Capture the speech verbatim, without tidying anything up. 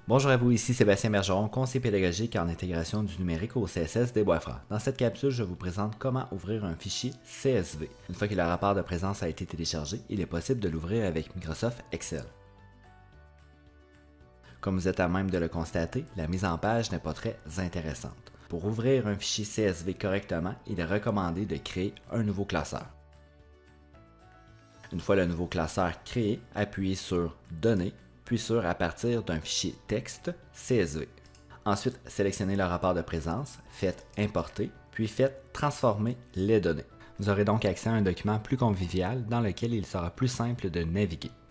Bonjour à vous, ici Sébastien Bergeron, conseiller pédagogique en intégration du numérique au C S S des Bois-Francs. Dans cette capsule, je vous présente comment ouvrir un fichier C S V. Une fois que le rapport de présence a été téléchargé, il est possible de l'ouvrir avec Microsoft Excel. Comme vous êtes à même de le constater, la mise en page n'est pas très intéressante. Pour ouvrir un fichier C S V correctement, il est recommandé de créer un nouveau classeur. Une fois le nouveau classeur créé, appuyez sur « Données » puis sur « À partir d'un fichier texte C S V ». Ensuite, sélectionnez le rapport de présence, faites « Importer », puis faites « Transformer les données ». Vous aurez donc accès à un document plus convivial dans lequel il sera plus simple de naviguer.